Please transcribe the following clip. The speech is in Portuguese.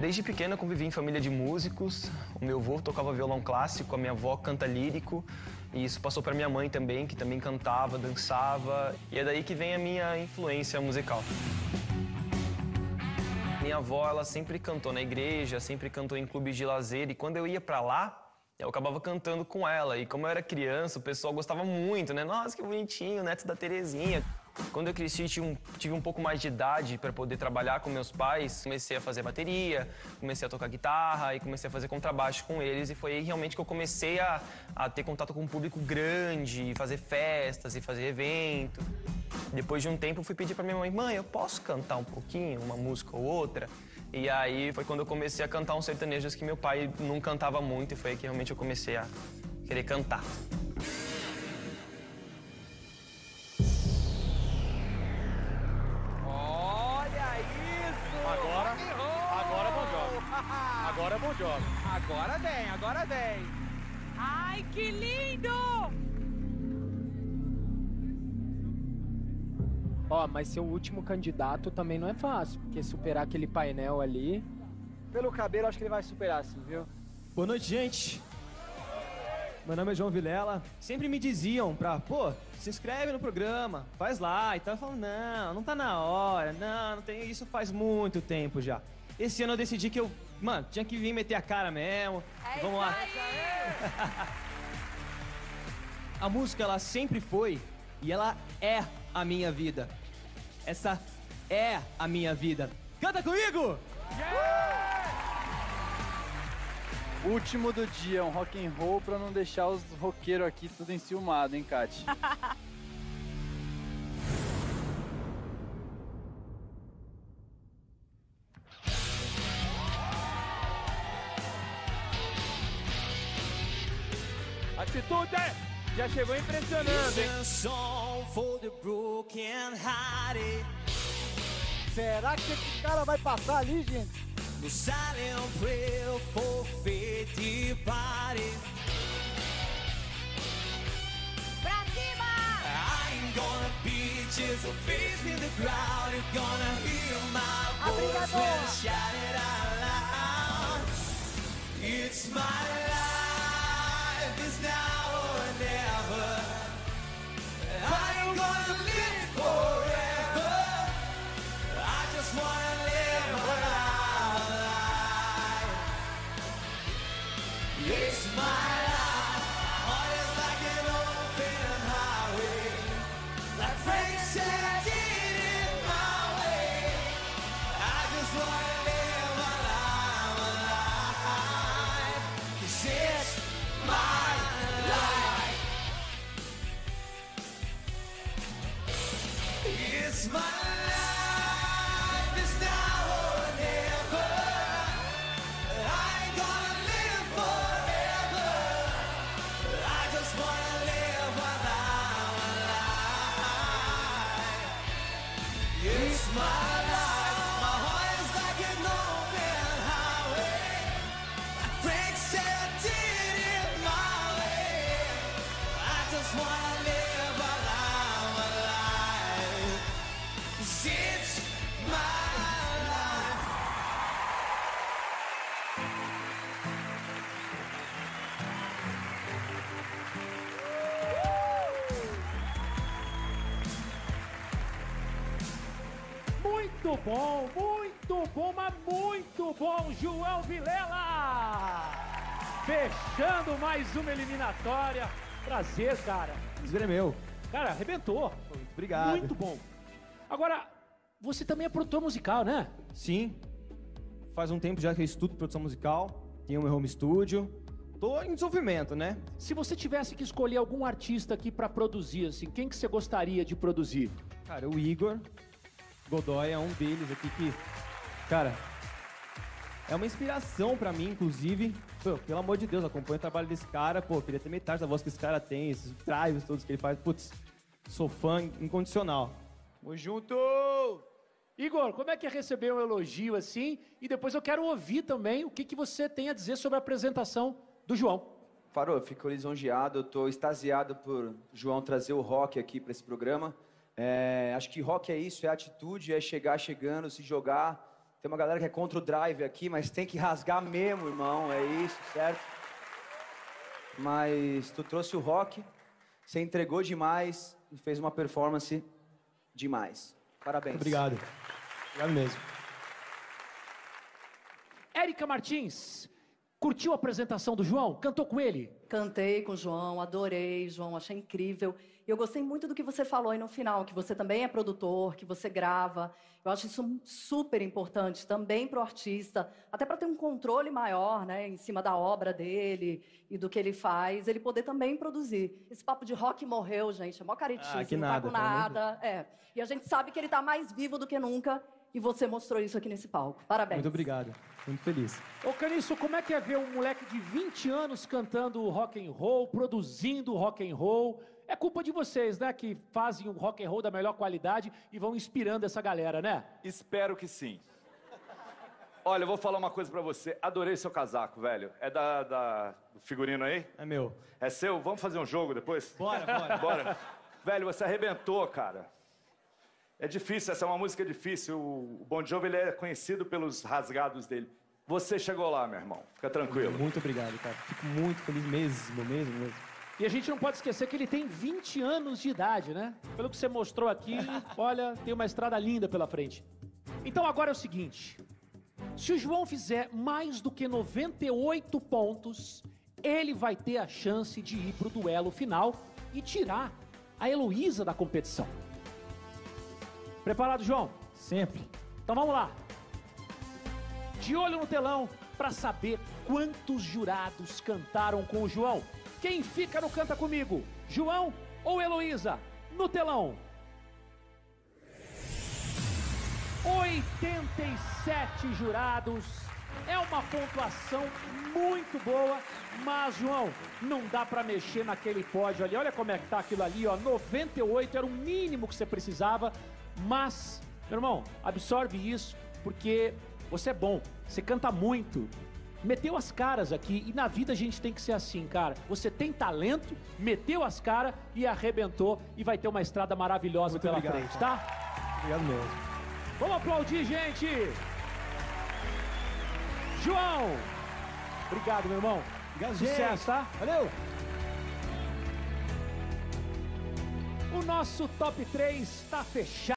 Desde pequeno eu convivi em família de músicos. O meu avô tocava violão clássico, a minha avó canta lírico. E isso passou para minha mãe também, que também cantava, dançava. E é daí que vem a minha influência musical. Minha avó, ela sempre cantou na igreja, sempre cantou em clubes de lazer. E quando eu ia para lá, eu acabava cantando com ela. E como eu era criança, o pessoal gostava muito, né? Nossa, que bonitinho, neto da Terezinha. Quando eu cresci, tive um pouco mais de idade para poder trabalhar com meus pais. Comecei a fazer bateria, comecei a tocar guitarra e comecei a fazer contrabaixo com eles. E foi aí realmente que eu comecei a ter contato com um público grande, fazer festas e fazer evento. Depois de um tempo, eu fui pedir para minha mãe, mãe, eu posso cantar um pouquinho, uma música ou outra? E aí foi quando eu comecei a cantar uns sertanejos que meu pai não cantava muito e foi aí que realmente eu comecei a querer cantar. Olha isso! Agora é bom jogo. Agora é bom jogo. Agora vem. Ai, que lindo! Ó, mas ser o último candidato também não é fácil, porque superar aquele painel ali... Pelo cabelo, acho que ele vai superar, sim, viu? Boa noite, gente. Meu nome é João Vilela. Sempre me diziam pô, se inscreve no programa, faz lá. E tal. Eu falo, não tá na hora, não tem isso faz muito tempo já. Esse ano eu decidi que tinha que vir meter a cara mesmo. Vamos lá. A música, ela sempre foi e ela é a minha vida. Essa é a minha vida. Canta comigo! Último do dia, um rock and roll pra não deixar os roqueiros aqui tudo enciumado, hein, Kati? Atitude! Já chegou impressionando, hein? Será que esse cara vai passar ali, gente? No silent prayer for faith departed. Pra cima! I'm gonna be just a face in the crowd. You're gonna hear my voice when I shout it out loud. It's my life, it's now or never. I'm gonna live forever. I just wanna live my life. It's my life. Heart is like an open highway. Like Frank said, it in my way. I just wanna live my life. 'Cause it's my life. It's my life. It's now or never. I ain't gonna live forever. I just wanna live my life. It's my life. My heart is like an open highway. Like Frank said, did it my way. I just wanna live my life. 'Cause it's my life. Muito bom, mas muito bom, João Vilela! Fechando mais uma eliminatória. Prazer, cara. Prazer é meu. Cara, arrebentou. Muito obrigado. Muito bom. Agora, você também é produtor musical, né? Sim. Faz um tempo já que eu estudo produção musical. Tenho meu home studio. Tô em desenvolvimento, né? Se você tivesse que escolher algum artista aqui pra produzir, assim, quem que você gostaria de produzir? Cara, o Igor Godoy é um deles aqui que... Cara, é uma inspiração pra mim, inclusive. Pô, pelo amor de Deus, acompanho o trabalho desse cara. Pô, queria ter metade da voz que esse cara tem, esses drives todos que ele faz. Putz, sou fã incondicional. Tamo junto! Igor, como é que é receber um elogio assim? E depois eu quero ouvir também o que você tem a dizer sobre a apresentação do João. Farol, eu fico lisonjeado, eu tô extasiado por João trazer o rock aqui para esse programa. Acho que rock é isso, é atitude, é chegar chegando, se jogar, Tem uma galera que é contra o drive aqui, mas tem que rasgar mesmo, irmão. É isso, certo? Mas tu trouxe o rock, você entregou demais e fez uma performance demais. Parabéns. Obrigado. Obrigado mesmo. Érica Martins, curtiu a apresentação do João? Cantou com ele? Cantei com o João, adorei, João, achei incrível. E eu gostei muito do que você falou aí no final, que você também é produtor, que você grava. Eu acho isso super importante também para o artista, até para ter um controle maior, né, em cima da obra dele e do que ele faz, ele poder também produzir. Esse papo de rock morreu, gente, é mó caretice, que não nada, tá com nada. É. E a gente sabe que ele tá mais vivo do que nunca, e você mostrou isso aqui nesse palco. Parabéns. Muito obrigado. Muito feliz. Ô, Caniço, como é que é ver um moleque de 20 anos cantando rock and roll, produzindo rock and roll? É culpa de vocês, né, que fazem o rock and roll da melhor qualidade e vão inspirando essa galera, né? Espero que sim. Olha, eu vou falar uma coisa pra você. Adorei seu casaco, velho. É do figurino aí? É meu. É seu? Vamos fazer um jogo depois? Bora, bora. Bora. Velho, você arrebentou, cara. É difícil, essa é uma música difícil. O Bon Jovi, ele é conhecido pelos rasgados dele. Você chegou lá, meu irmão. Fica tranquilo. Muito obrigado, cara. Fico muito feliz mesmo. E a gente não pode esquecer que ele tem 20 anos de idade, né? Pelo que você mostrou aqui, olha, tem uma estrada linda pela frente. Então agora é o seguinte, se o João fizer mais do que 98 pontos, ele vai ter a chance de ir pro duelo final e tirar a Heloísa da competição. Preparado, João? Sempre. Então vamos lá. De olho no telão para saber quantos jurados cantaram com o João. Quem fica no Canta Comigo? João ou Heloísa? No telão. 87 jurados. É uma pontuação muito boa, mas, João, não dá pra mexer naquele pódio ali. Olha como é que tá aquilo ali, ó. 98 era o mínimo que você precisava, mas, meu irmão, absorve isso, porque você é bom, você canta muito. Meteu as caras aqui, e na vida a gente tem que ser assim, cara. Você tem talento, meteu as caras e arrebentou, e vai ter uma estrada maravilhosa pela frente, tá? Obrigado mesmo. Vamos aplaudir, gente! João! Obrigado, meu irmão. Obrigado, Sucesso, gente. tá? Valeu! O nosso top 3 tá fechado.